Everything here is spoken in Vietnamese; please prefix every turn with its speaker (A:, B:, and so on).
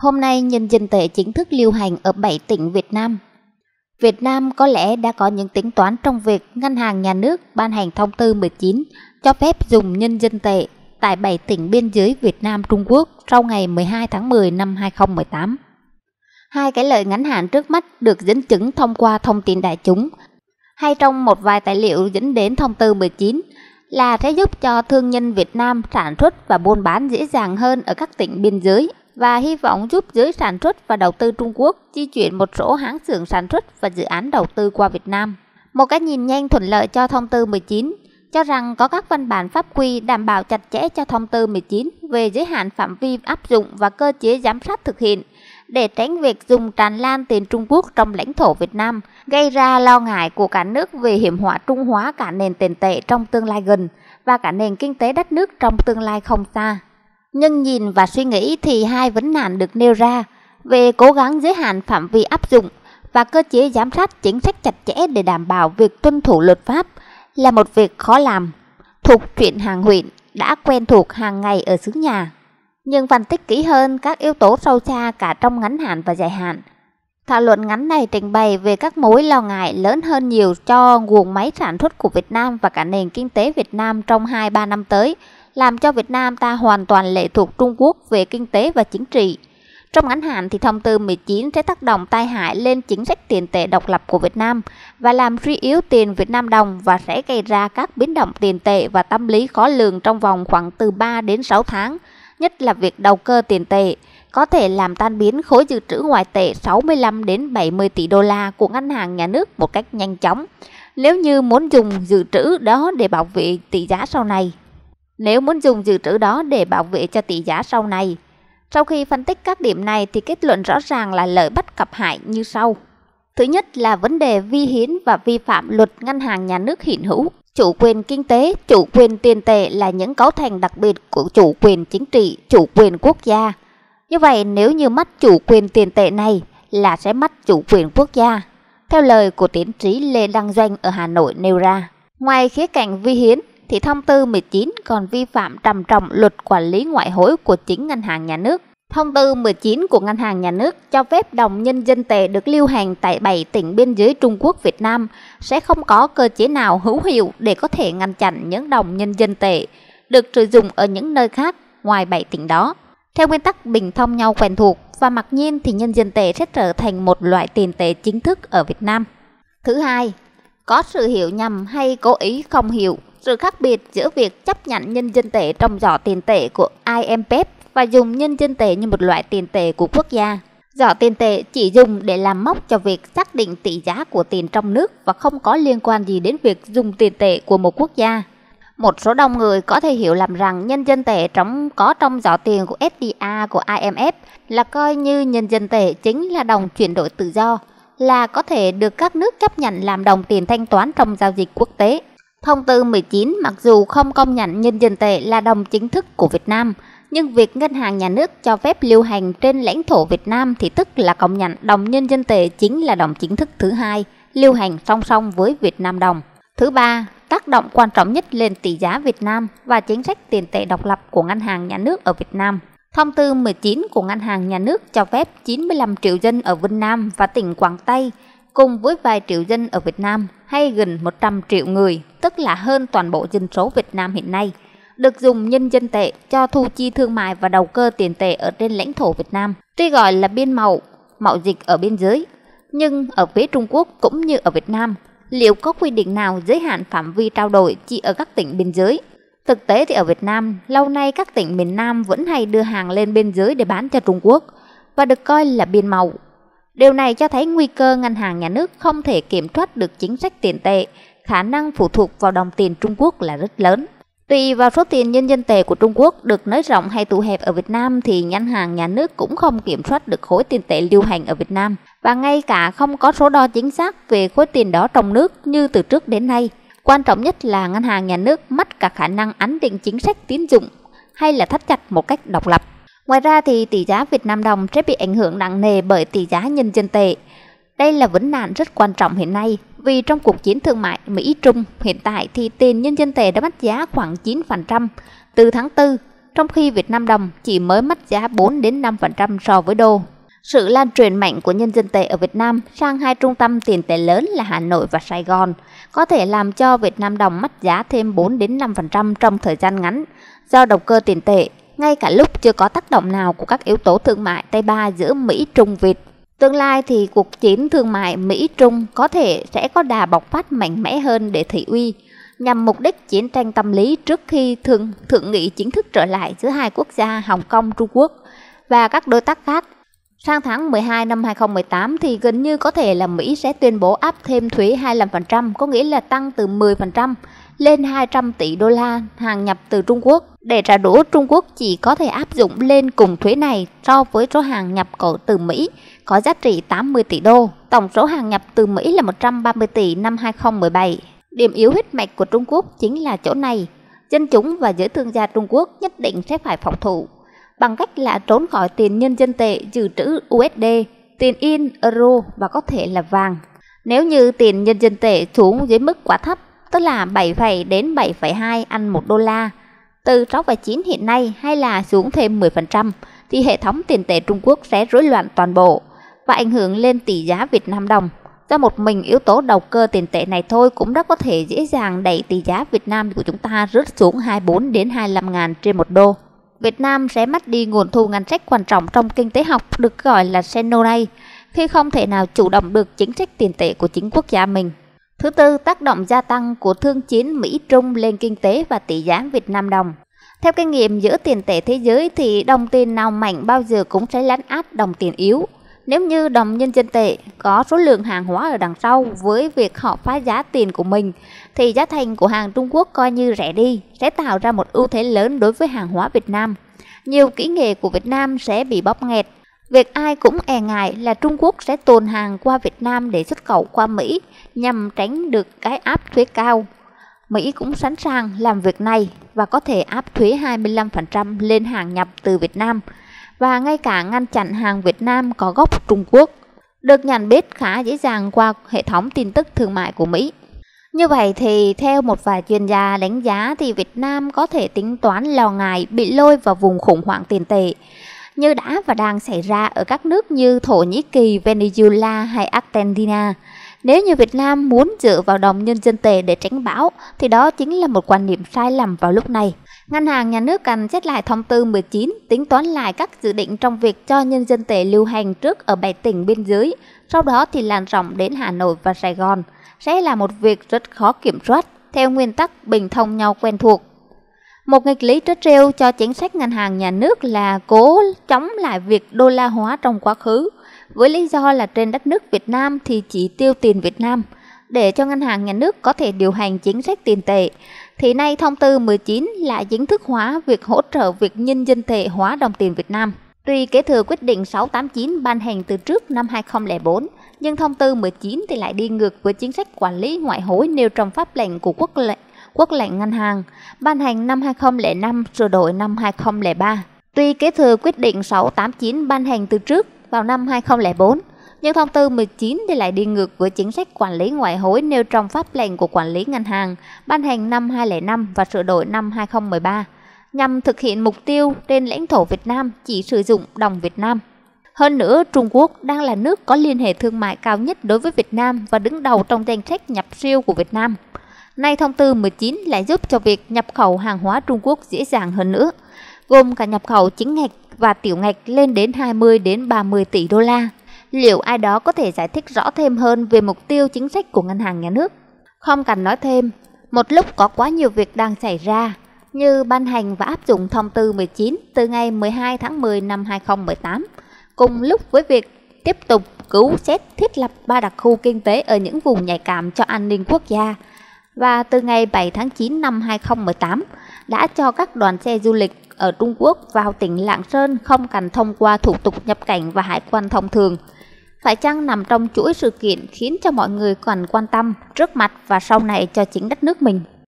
A: Hôm nay nhân dân tệ chính thức lưu hành ở 7 tỉnh Việt Nam. Việt Nam có lẽ đã có những tính toán trong việc Ngân hàng Nhà nước ban hành thông tư 19 cho phép dùng nhân dân tệ tại 7 tỉnh biên giới Việt Nam Trung Quốc sau ngày 12 tháng 10 năm 2018. Hai cái lợi ngắn hạn trước mắt được dẫn chứng thông qua thông tin đại chúng hay trong một vài tài liệu dẫn đến thông tư 19 là sẽ giúp cho thương nhân Việt Nam sản xuất và buôn bán dễ dàng hơn ở các tỉnh biên giới, và hy vọng giúp giới sản xuất và đầu tư Trung Quốc di chuyển một số hãng xưởng sản xuất và dự án đầu tư qua Việt Nam. Một cái nhìn nhanh thuận lợi cho thông tư 19 cho rằng có các văn bản pháp quy đảm bảo chặt chẽ cho thông tư 19 về giới hạn phạm vi áp dụng và cơ chế giám sát thực hiện, để tránh việc dùng tràn lan tiền Trung Quốc trong lãnh thổ Việt Nam, gây ra lo ngại của cả nước về hiểm họa trung hóa cả nền tiền tệ trong tương lai gần và cả nền kinh tế đất nước trong tương lai không xa. Nhưng nhìn và suy nghĩ thì hai vấn nạn được nêu ra về cố gắng giới hạn phạm vi áp dụng và cơ chế giám sát chính sách chặt chẽ để đảm bảo việc tuân thủ luật pháp là một việc khó làm, thuộc chuyện hàng huyện đã quen thuộc hàng ngày ở xứ nhà. Nhưng phân tích kỹ hơn các yếu tố sâu xa cả trong ngắn hạn và dài hạn. Thảo luận ngắn này trình bày về các mối lo ngại lớn hơn nhiều cho guồng máy sản xuất của Việt Nam và cả nền kinh tế Việt Nam trong 2-3 năm tới, làm cho Việt Nam ta hoàn toàn lệ thuộc Trung Quốc về kinh tế và chính trị. Trong ngắn hạn thì thông tư 19 sẽ tác động tai hại lên chính sách tiền tệ độc lập của Việt Nam và làm suy yếu tiền Việt Nam đồng, và sẽ gây ra các biến động tiền tệ và tâm lý khó lường trong vòng khoảng từ 3 đến 6 tháng, nhất là việc đầu cơ tiền tệ có thể làm tan biến khối dự trữ ngoại tệ 65 đến 70 tỷ đô la của Ngân hàng Nhà nước một cách nhanh chóng, nếu như muốn dùng dự trữ đó để bảo vệ tỷ giá sau này. Cho tỷ giá sau này. Sau khi phân tích các điểm này thì kết luận rõ ràng là lợi bất cập hại như sau. Thứ nhất là vấn đề vi hiến và vi phạm luật Ngân hàng Nhà nước hiện hữu. Chủ quyền kinh tế, chủ quyền tiền tệ là những cấu thành đặc biệt của chủ quyền chính trị, chủ quyền quốc gia. Như vậy nếu như mất chủ quyền tiền tệ này là sẽ mất chủ quyền quốc gia, theo lời của tiến sĩ Lê Đăng Doanh ở Hà Nội nêu ra. Ngoài khía cạnh vi hiến thì thông tư 19 còn vi phạm trầm trọng luật quản lý ngoại hối của chính Ngân hàng Nhà nước. Thông tư 19 của Ngân hàng Nhà nước cho phép đồng nhân dân tệ được lưu hành tại 7 tỉnh biên giới Trung Quốc Việt Nam sẽ không có cơ chế nào hữu hiệu để có thể ngăn chặn những đồng nhân dân tệ được sử dụng ở những nơi khác ngoài 7 tỉnh đó. Theo nguyên tắc bình thông nhau quen thuộc, và mặc nhiên thì nhân dân tệ sẽ trở thành một loại tiền tệ chính thức ở Việt Nam. Thứ hai, có sự hiểu nhầm hay cố ý không hiểu sự khác biệt giữa việc chấp nhận nhân dân tệ trong giỏ tiền tệ của IMF và dùng nhân dân tệ như một loại tiền tệ của quốc gia. Giỏ tiền tệ chỉ dùng để làm mốc cho việc xác định tỷ giá của tiền trong nước và không có liên quan gì đến việc dùng tiền tệ của một quốc gia. Một số đông người có thể hiểu lầm rằng nhân dân tệ có trong giỏ tiền của SDR của IMF là coi như nhân dân tệ chính là đồng chuyển đổi tự do, là có thể được các nước chấp nhận làm đồng tiền thanh toán trong giao dịch quốc tế. Thông tư 19 mặc dù không công nhận nhân dân tệ là đồng chính thức của Việt Nam, nhưng việc Ngân hàng Nhà nước cho phép lưu hành trên lãnh thổ Việt Nam thì tức là công nhận đồng nhân dân tệ chính là đồng chính thức thứ hai, lưu hành song song với Việt Nam đồng. Thứ ba, tác động quan trọng nhất lên tỷ giá Việt Nam và chính sách tiền tệ độc lập của Ngân hàng Nhà nước ở Việt Nam. Thông tư 19 của Ngân hàng Nhà nước cho phép 95 triệu dân ở Vân Nam và tỉnh Quảng Tây cùng với vài triệu dân ở Việt Nam, hay gần 100 triệu người, tức là hơn toàn bộ dân số Việt Nam hiện nay, được dùng nhân dân tệ cho thu chi thương mại và đầu cơ tiền tệ ở trên lãnh thổ Việt Nam. Tuy gọi là biên mậu dịch ở biên giới, nhưng ở phía Trung Quốc cũng như ở Việt Nam, liệu có quy định nào giới hạn phạm vi trao đổi chỉ ở các tỉnh biên giới? Thực tế thì ở Việt Nam, lâu nay các tỉnh miền Nam vẫn hay đưa hàng lên biên giới để bán cho Trung Quốc và được coi là biên mậu. Điều này cho thấy nguy cơ Ngân hàng Nhà nước không thể kiểm soát được chính sách tiền tệ, khả năng phụ thuộc vào đồng tiền Trung Quốc là rất lớn. Tùy vào số tiền nhân dân tệ của Trung Quốc được nới rộng hay thu hẹp ở Việt Nam thì Ngân hàng Nhà nước cũng không kiểm soát được khối tiền tệ lưu hành ở Việt Nam, và ngay cả không có số đo chính xác về khối tiền đó trong nước như từ trước đến nay. Quan trọng nhất là Ngân hàng Nhà nước mất cả khả năng ấn định chính sách tín dụng hay là thắt chặt một cách độc lập. Ngoài ra thì tỷ giá Việt Nam đồng sẽ bị ảnh hưởng nặng nề bởi tỷ giá nhân dân tệ. Đây là vấn nạn rất quan trọng hiện nay, vì trong cuộc chiến thương mại Mỹ-Trung hiện tại thì tiền nhân dân tệ đã mất giá khoảng 9% từ tháng 4 trong khi Việt Nam đồng chỉ mới mất giá 4 đến 5% so với đô. Sự lan truyền mạnh của nhân dân tệ ở Việt Nam sang hai trung tâm tiền tệ lớn là Hà Nội và Sài Gòn có thể làm cho Việt Nam đồng mất giá thêm 4 đến 5% trong thời gian ngắn do động cơ tiền tệ, ngay cả lúc chưa có tác động nào của các yếu tố thương mại Tây Ba giữa Mỹ, Trung, Việt. Tương lai thì cuộc chiến thương mại Mỹ-Trung có thể sẽ có đà bộc phát mạnh mẽ hơn để thị uy, nhằm mục đích chiến tranh tâm lý trước khi thượng nghị chính thức trở lại giữa hai quốc gia Hồng Kông, Trung Quốc và các đối tác khác. Sang tháng 12 năm 2018 thì gần như có thể là Mỹ sẽ tuyên bố áp thêm thuế 25%, có nghĩa là tăng từ 10% lên 200 tỷ đô la hàng nhập từ Trung Quốc. Để trả đũa, Trung Quốc chỉ có thể áp dụng lên cùng thuế này so với số hàng nhập khẩu từ Mỹ có giá trị 80 tỷ đô. Tổng số hàng nhập từ Mỹ là 130 tỷ năm 2017. Điểm yếu huyết mạch của Trung Quốc chính là chỗ này. Dân chúng và giới thương gia Trung Quốc nhất định sẽ phải phòng thủ bằng cách là trốn khỏi tiền nhân dân tệ, dự trữ USD, tiền yên, euro và có thể là vàng. Nếu như tiền nhân dân tệ xuống dưới mức quá thấp, tức là 7 đến 7,2 ăn 1 đô la, từ 6,9 hiện nay hay là xuống thêm 10%, thì hệ thống tiền tệ Trung Quốc sẽ rối loạn toàn bộ và ảnh hưởng lên tỷ giá Việt Nam đồng. Do một mình yếu tố đầu cơ tiền tệ này thôi cũng rất có thể dễ dàng đẩy tỷ giá Việt Nam của chúng ta rớt xuống 24 đến 25 ngàn trên 1 đô. Việt Nam sẽ mất đi nguồn thu ngân sách quan trọng trong kinh tế học được gọi là Senolay khi không thể nào chủ động được chính sách tiền tệ của chính quốc gia mình. Thứ tư, tác động gia tăng của thương chiến Mỹ-Trung lên kinh tế và tỷ giá Việt Nam đồng. Theo kinh nghiệm giữa tiền tệ thế giới thì đồng tiền nào mạnh bao giờ cũng sẽ lấn át đồng tiền yếu. Nếu như đồng nhân dân tệ có số lượng hàng hóa ở đằng sau với việc họ phá giá tiền của mình, thì giá thành của hàng Trung Quốc coi như rẻ đi, sẽ tạo ra một ưu thế lớn đối với hàng hóa Việt Nam. Nhiều kỹ nghệ của Việt Nam sẽ bị bóp nghẹt. Việc ai cũng e ngại là Trung Quốc sẽ tuồn hàng qua Việt Nam để xuất khẩu qua Mỹ nhằm tránh được cái áp thuế cao. Mỹ cũng sẵn sàng làm việc này và có thể áp thuế 25% lên hàng nhập từ Việt Nam và ngay cả ngăn chặn hàng Việt Nam có gốc Trung Quốc, được nhận biết khá dễ dàng qua hệ thống tin tức thương mại của Mỹ. Như vậy thì theo một vài chuyên gia đánh giá thì Việt Nam có thể tính toán lo ngại bị lôi vào vùng khủng hoảng tiền tệ như đã và đang xảy ra ở các nước như Thổ Nhĩ Kỳ, Venezuela hay Argentina. Nếu như Việt Nam muốn dựa vào đồng nhân dân tệ để tránh bão thì đó chính là một quan niệm sai lầm vào lúc này. Ngân hàng Nhà nước cần xét lại thông tư 19, tính toán lại các dự định trong việc cho nhân dân tệ lưu hành trước ở 7 tỉnh biên giới, sau đó thì lan rộng đến Hà Nội và Sài Gòn, sẽ là một việc rất khó kiểm soát, theo nguyên tắc bình thông nhau quen thuộc. Một nghịch lý trớ trêu cho chính sách ngân hàng nhà nước là cố chống lại việc đô la hóa trong quá khứ, với lý do là trên đất nước Việt Nam thì chỉ tiêu tiền Việt Nam, để cho ngân hàng nhà nước có thể điều hành chính sách tiền tệ. Thì nay thông tư 19 lại chính thức hóa việc hỗ trợ việc nhân dân tệ hóa đồng tiền Việt Nam. Tuy kế thừa quyết định 689 ban hành từ trước năm 2004, nhưng thông tư 19 thì lại đi ngược với chính sách quản lý ngoại hối nêu trong pháp lệnh của Quốc lệnh ngân hàng, ban hành năm 2005, sửa đổi năm 2003. Tuy kế thừa quyết định 689 ban hành từ trước vào năm 2004, nhưng thông tư 19 thì lại đi ngược với chính sách quản lý ngoại hối nêu trong pháp lệnh của quản lý ngân hàng, ban hành năm 2005 và sửa đổi năm 2013, nhằm thực hiện mục tiêu trên lãnh thổ Việt Nam chỉ sử dụng đồng Việt Nam. Hơn nữa, Trung Quốc đang là nước có liên hệ thương mại cao nhất đối với Việt Nam và đứng đầu trong danh sách nhập siêu của Việt Nam. Nay thông tư 19 lại giúp cho việc nhập khẩu hàng hóa Trung Quốc dễ dàng hơn nữa, gồm cả nhập khẩu chính ngạch và tiểu ngạch lên đến 20 đến 30 tỷ đô la. Liệu ai đó có thể giải thích rõ thêm hơn về mục tiêu chính sách của ngân hàng nhà nước? Không cần nói thêm, một lúc có quá nhiều việc đang xảy ra, như ban hành và áp dụng thông tư 19 từ ngày 12 tháng 10 năm 2018, cùng lúc với việc tiếp tục cứu xét thiết lập 3 đặc khu kinh tế ở những vùng nhạy cảm cho an ninh quốc gia. Và từ ngày 7 tháng 9 năm 2018 đã cho các đoàn xe du lịch ở Trung Quốc vào tỉnh Lạng Sơn không cần thông qua thủ tục nhập cảnh và hải quan thông thường. Phải chăng nằm trong chuỗi sự kiện khiến cho mọi người còn quan tâm trước mặt và sau này cho chính đất nước mình?